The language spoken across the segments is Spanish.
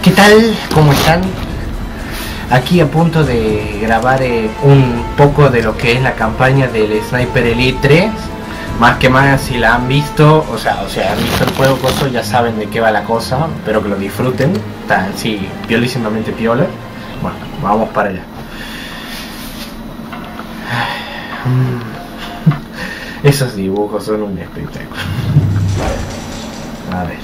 ¿Qué tal? ¿Cómo están? Aquí a punto de grabar un poco de lo que es la campaña del Sniper Elite 3. Más que más, si la han visto, o sea, han visto el juego, coso, ya saben de qué va la cosa. Espero que lo disfruten. Está así, piolísimamente piola. Bueno, vamos para allá. Esos dibujos son un espectáculo. A ver.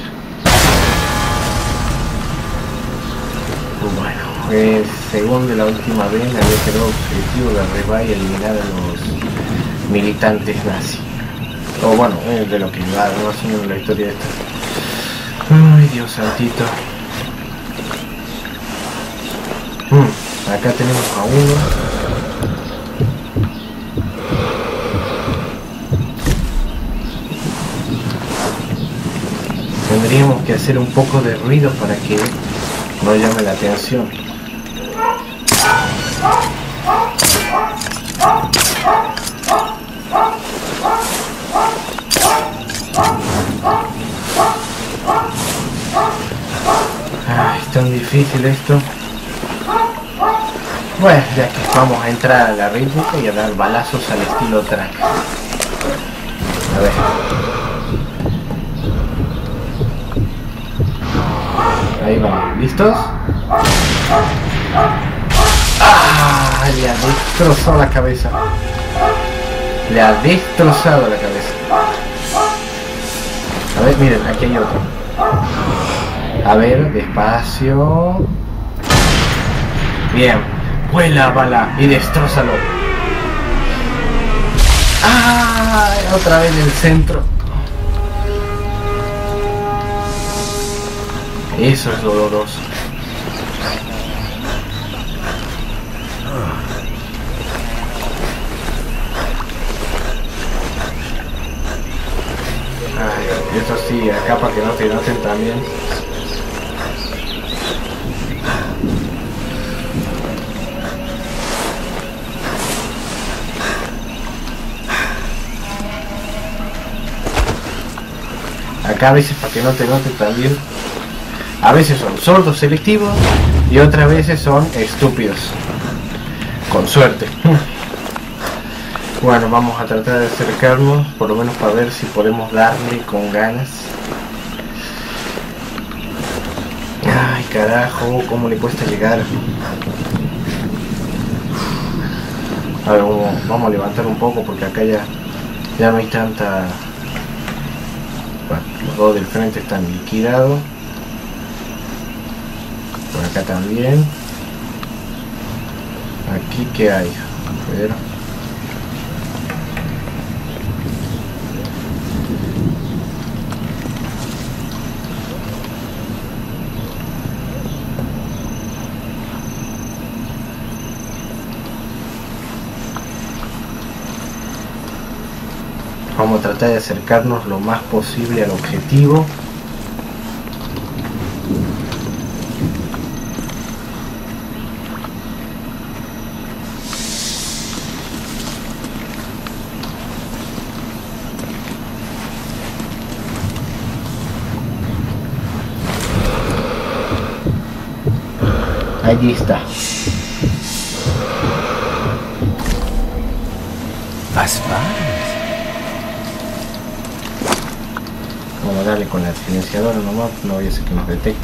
Bueno, según de la última vez había quedado objetivo de derribar y eliminar a los militantes nazis. O bueno, de lo que va más o menos la historia de esta. Ay, Dios santito. Acá tenemos a uno. Tendríamos que hacer un poco de ruido para que no llame la atención. Ay, es tan difícil esto. Bueno, ya que vamos a entrar a la rítmica y a dar balazos al estilo track. A ver. Ahí vamos, ¿listos? ¡Ah! Le ha destrozado la cabeza. Le ha destrozado la cabeza. A ver, miren, aquí hay otro. A ver, despacio. Bien, vuela bala y destrózalo. ¡Ah! Otra vez en el centro. Eso es doloroso. Ay, eso sí, acá para que no te noten también. Acá a veces para que no te noten también. A veces son sordos selectivos y otras veces son estúpidos. Con suerte. Bueno, vamos a tratar de acercarnos, por lo menos para ver si podemos darle con ganas. Ay, carajo, cómo le cuesta llegar. A ver, vamos a levantar un poco porque acá ya no hay tanta... Bueno, los dos del frente están liquidados. Por acá también. Aquí que hay, a ver. Vamos a tratar de acercarnos lo más posible al objetivo. Allí está. Vamos a darle con la silenciadora nomás, no voy a hacer que nos detecte.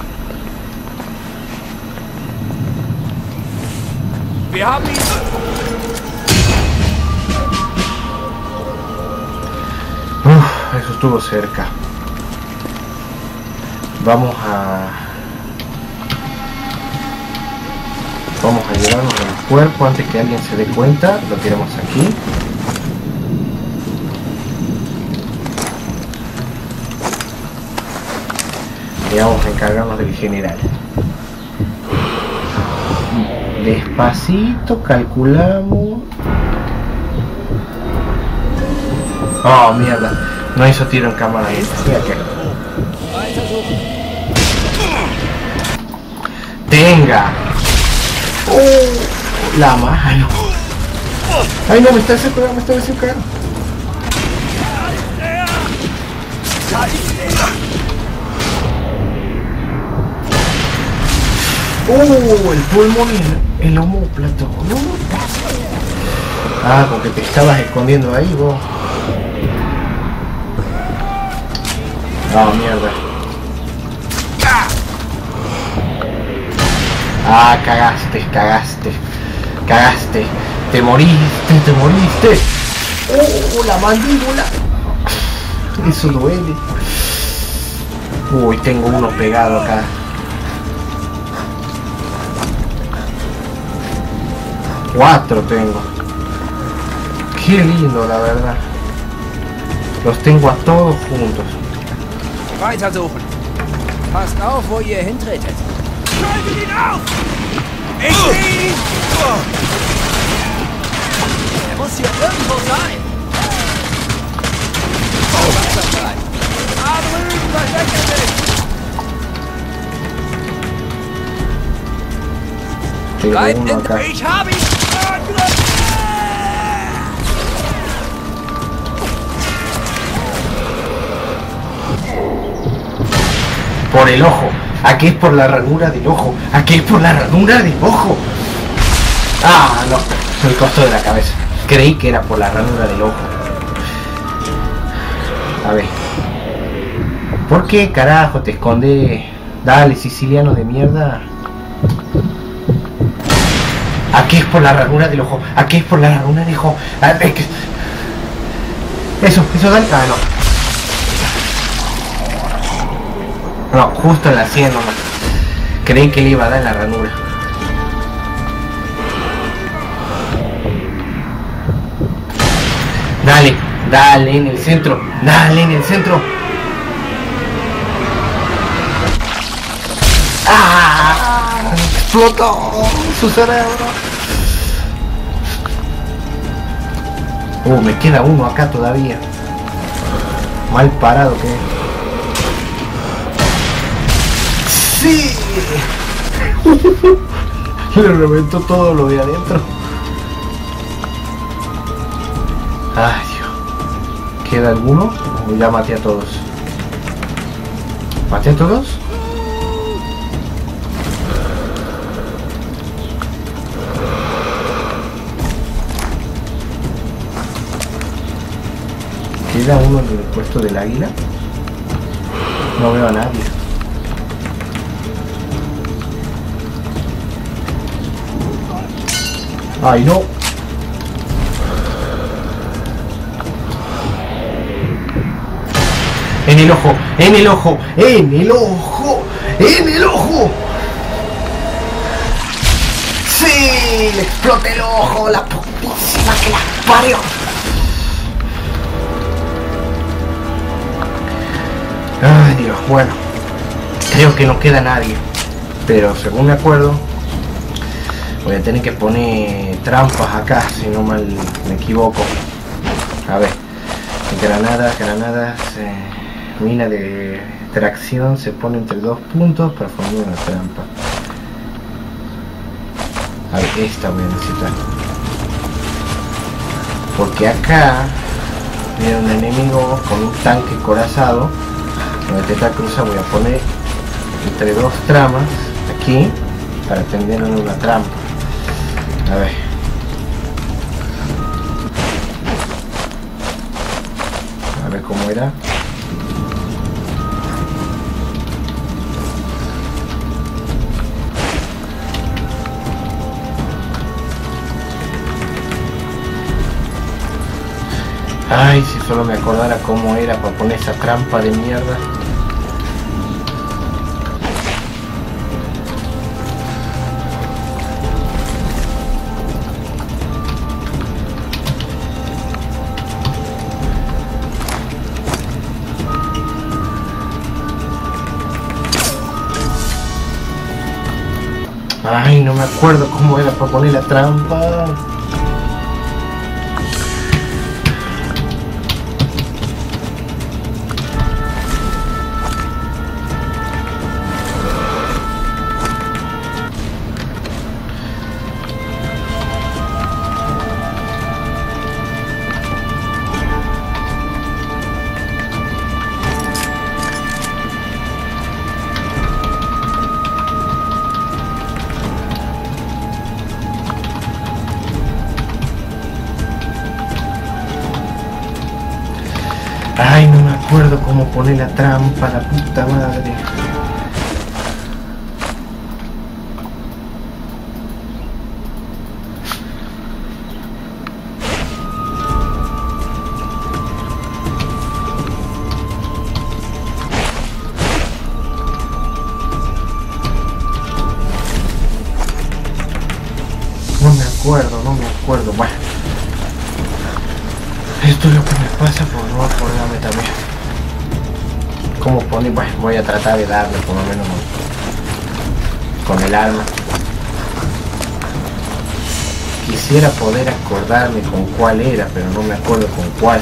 Eso estuvo cerca. Vamos a llevarnos el cuerpo antes que alguien se dé cuenta. Lo tiramos aquí. Y vamos a encargarnos del general. Despacito, calculamos. Oh, mierda. No hizo tiro en cámara lenta. Mira que... ¡Tenga! La mano. Ay, no, me está desenfocando. El pulmón y el omóplato. Ah, porque te estabas escondiendo ahí vos. Ah, mierda. Ah, cagaste. Te moriste. La mandíbula. Eso duele. Uy, tengo uno pegado acá. Cuatro tengo. Qué lindo, la verdad. Los tengo a todos juntos. Weiter suchen. Passt auf, wo ihr hintretet. Schaltet ihn auf! Ich sehe ihn! Er muss hier irgendwo sein. Da drüben versteckt er sich. Bleibt in... Ich habe ihn! Por el ojo. Aquí es por la ranura del ojo. Aquí es por la ranura del ojo. Ah, no. El costo de la cabeza. Creí que era por la ranura del ojo. A ver. ¿Por qué carajo te esconde? Dale, siciliano de mierda. Aquí es por la ranura del ojo. Aquí es por la ranura del ojo. Eso, dale. Ah, no. No, justo en la 100 nomás. Creí que le iba a dar en la ranura. Dale en el centro. ¡Ah! Explotó su cerebro. Me queda uno acá todavía. Mal parado que es. ¡Sí! Le reventó todo lo de adentro. Ay, Dios. ¿Queda alguno? ¿O ya maté a todos? ¿Maté a todos? ¿Queda uno en el puesto del águila? No veo a nadie. ¡Ay, no! ¡En el ojo! ¡Sí! ¡Le explota el ojo! ¡La putísima que la parió! ¡Ay, Dios! Bueno, creo que no queda nadie. Pero según me acuerdo, voy a tener que poner trampas acá, si no mal me equivoco. A ver, granadas, mina de tracción se pone entre 2 puntos para formar una trampa. A ver, esta voy a necesitar. Porque acá viene un enemigo con un tanque corazado. Voy a intentar cruzar, voy a poner entre 2 tramas aquí para tender una trampa. A ver. A ver cómo era. Ay, si solo me acordara cómo era para poner esa trampa de mierda. Ay, no me acuerdo cómo era para poner la trampa. acuerdo cómo poner la trampa, la puta madre. No me acuerdo, bueno. Esto es lo que me pasa por no acordarme también. ¿Cómo pone? Bueno, voy a tratar de darle por lo menos con el arma. Quisiera poder acordarme con cuál era, pero no me acuerdo con cuál.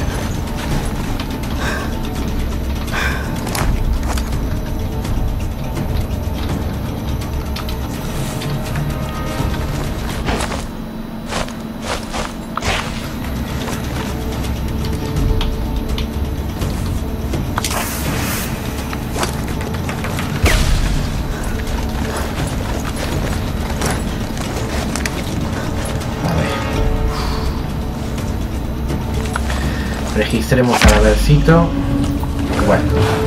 Registremos al habercito. Bueno,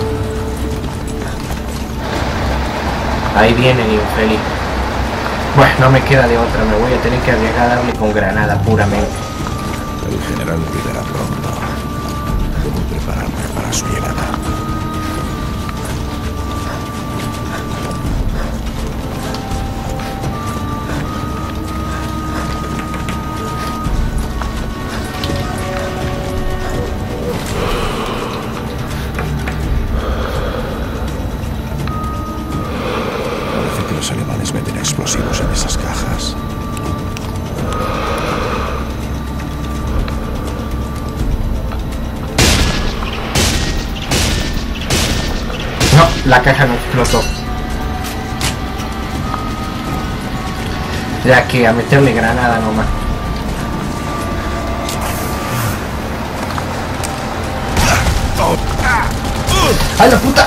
ahí viene el infeliz. Bueno, no me queda de otra, me voy a tener que arriesgar a darle con granada puramente. El general llegará pronto. Debo prepararme para su llegada. Los alemanes meten explosivos en esas cajas. No, la caja no explotó. Ya que a meterle granada nomás. ¡Ay, la puta!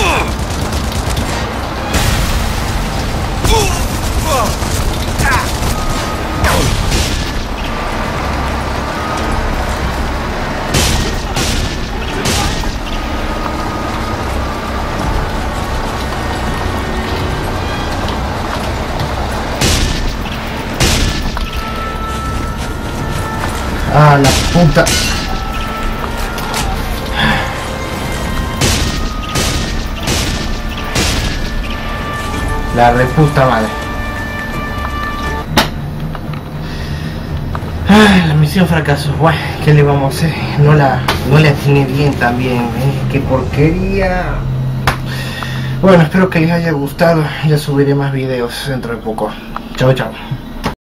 Ah, la puta. La reputa madre. Ah, la misión fracasó. Bueno, ¿qué le vamos a hacer? No le atiné bien también. Qué porquería. Bueno, espero que les haya gustado. Ya subiré más videos dentro de poco. Chao, chao.